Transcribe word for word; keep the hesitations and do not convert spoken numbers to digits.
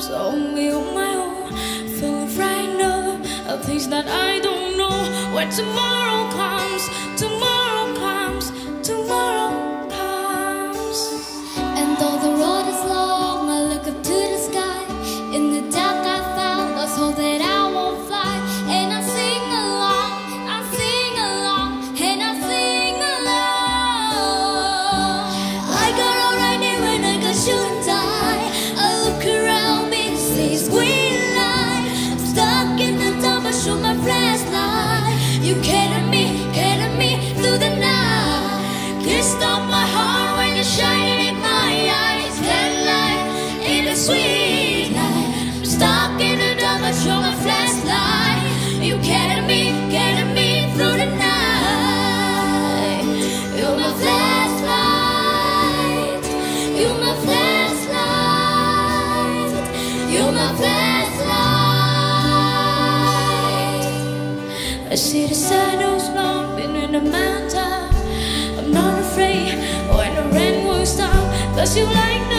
So me on my own, feeling frightened of things that I don't know. When tomorrow comes, tomorrow comes, tomorrow comes. And though the road is long, I look up to the sky. In the dark I found a soul that I won't fly. And I sing along, I sing along, and I sing along. I got already when I got shouldn't die. I look around me, see green light. I'm stuck in the dark, but show my flashlight. You carry me, carry me through the night. Can't stop my heart when you're shining in my eyes. That light in the sweet light. I'm stuck in the dark, but show my flashlight. You carry me, carry me through the night. You're my flashlight. You're my flashlight. You're my flashlight. I see the shadows long beneath the mountain. I'm not afraid when the rain will stop, 'cause you like